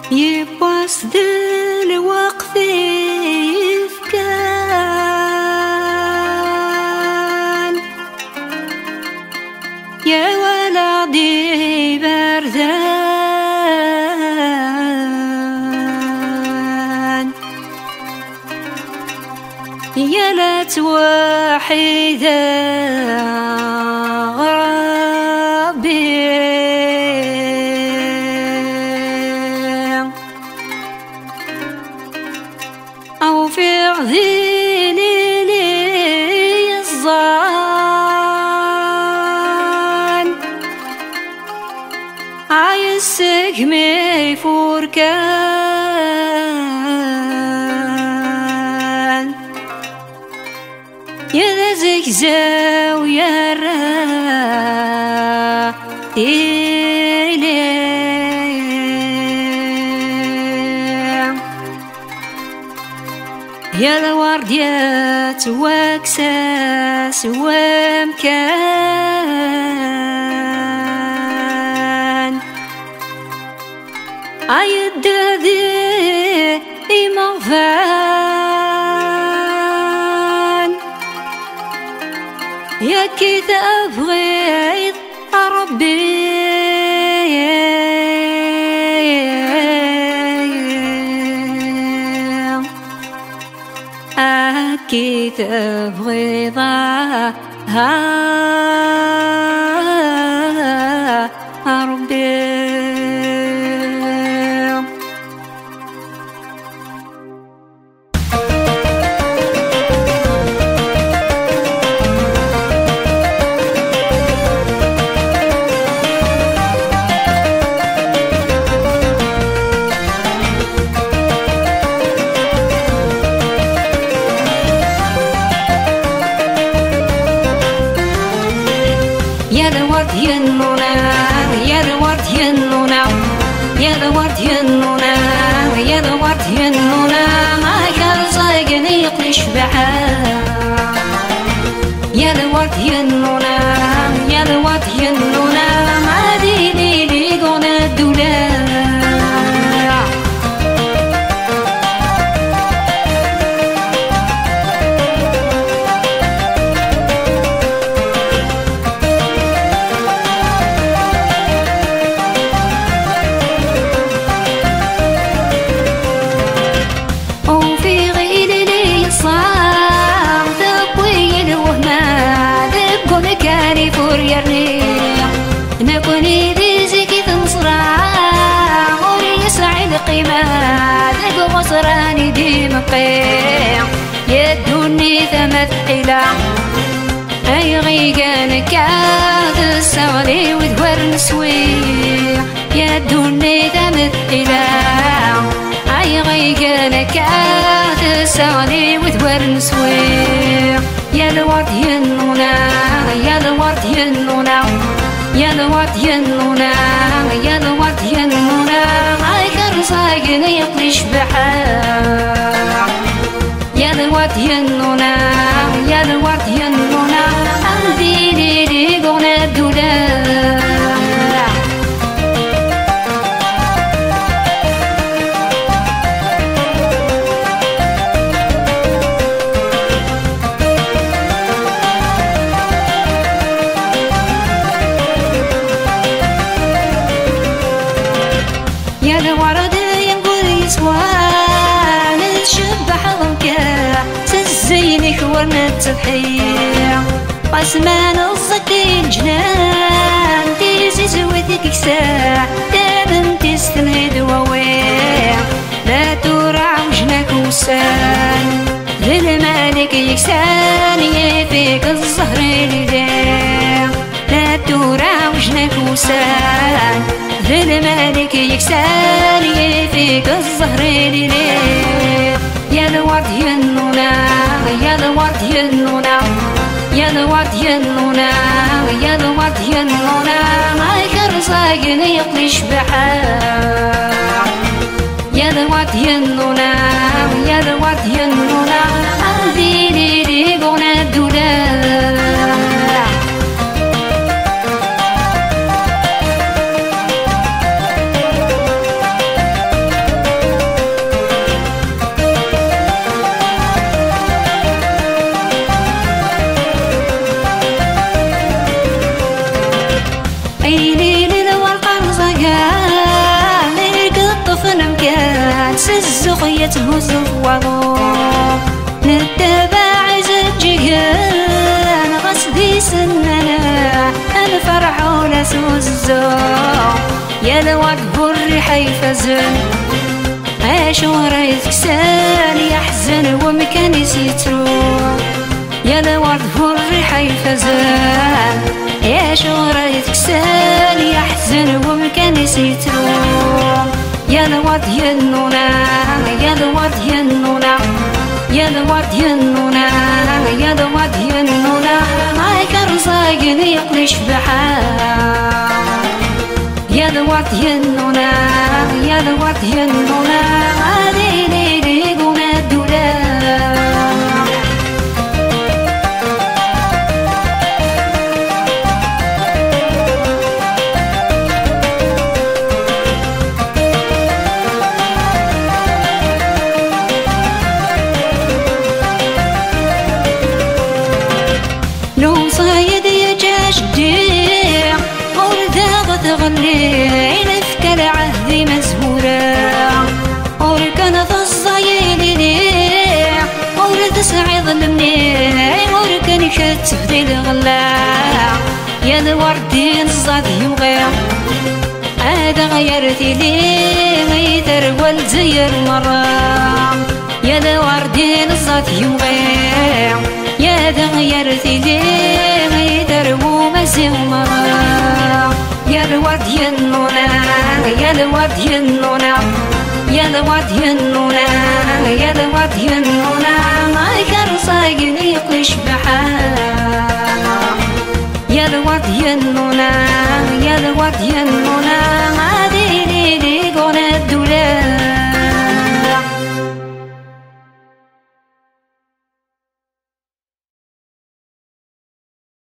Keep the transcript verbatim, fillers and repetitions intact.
يبواس دل وقفي كان يا ولدي بردان يا لا توحيدا غرابي أو في عذيلي لي الظان عايسك مي فوركان يا ذيك زاوية الرا إلي يا الورديات واكساس ومكان عيد ذي إمغفان يا كيف أبغيض ربي أكيد أبغيضها ربي يا الورد ينونا يا الورد ينونا يا الورد ينونا يا الورد ينونا ما كان صايقني يقلش بعاد يا الورد ينونا يا الورد ينونا ما ديني لي قونا الدولار نكوني رزقي تنصرع غوري يسعد قيمة ذاك غصراني دي مقيع يدوني تمثلا أي غيقان كاد السغلي ودور نسويع يدوني تمثلا أي غيقان كاد السغلي ودور نسويع يا الورد ينونا يا الورد ينونا يا الورد ينونا يا الورد ينونا عايكر صاقني يقلش بحار يا الورد ينونا يا الورد ينونا عندي لي قونا الدولار يا الورد ينقل يسوان تشبح ضمكا سزينك ورنا تضحية قسمان الصدي الجنان تيزي زويتك كساح دابن تستنهد وويع لا تورع وجنك وسان للمالك يكسان يفيك الزهر الداع لا تورع وجنك وسان للمالك يكسان يفيك الزهر ليل يا الورد ينونا يا الورد ينونا يا الورد ينونا يا الورد ينونا ما يكر صاقني يقلش بحار يا الورد ينونا يا الورد ينونا عندي لي قونا الدولار عيني للورقة مزقان يقطف مكان سزغيته زوضو نتبع زجيان غسدي سننا الفرح ولا سوزو يا الورد بالريحة يفزن عاشو رايت كسان يحزن ومكان يسيترو يا الورد بالريحة يفزن عاشو رايت كسان يحزن ومكان يسيترو يا الورد ينونا يا الورد ينونا يا الورد ينونا يا الورد ينونا هايك الرزاق يقلش بحال يا الورد ينونا يا الورد ينونا هذه ليلي قونا الدولاب لو صايد يجاش الديع وردا غتغني عينك العهد مزهورة وركن في الصايد يديع ورد سعيد المنيع وركن كتف دي الغلاع يا الوردين الصاد يمغيع هذا غيرتي لي غيثر والزير مرة يا الوردين الصاد يمغيع يا ذا غيرتي لي غيثر ومزي مرة يا الورد ينونا يا الورد ينونا يا الورد ينونا يا الورد ينونا ما يكرصاق يقلش بحال يا الورد ينونا يا الورد ينونا هذه ليلي قونا الدولاب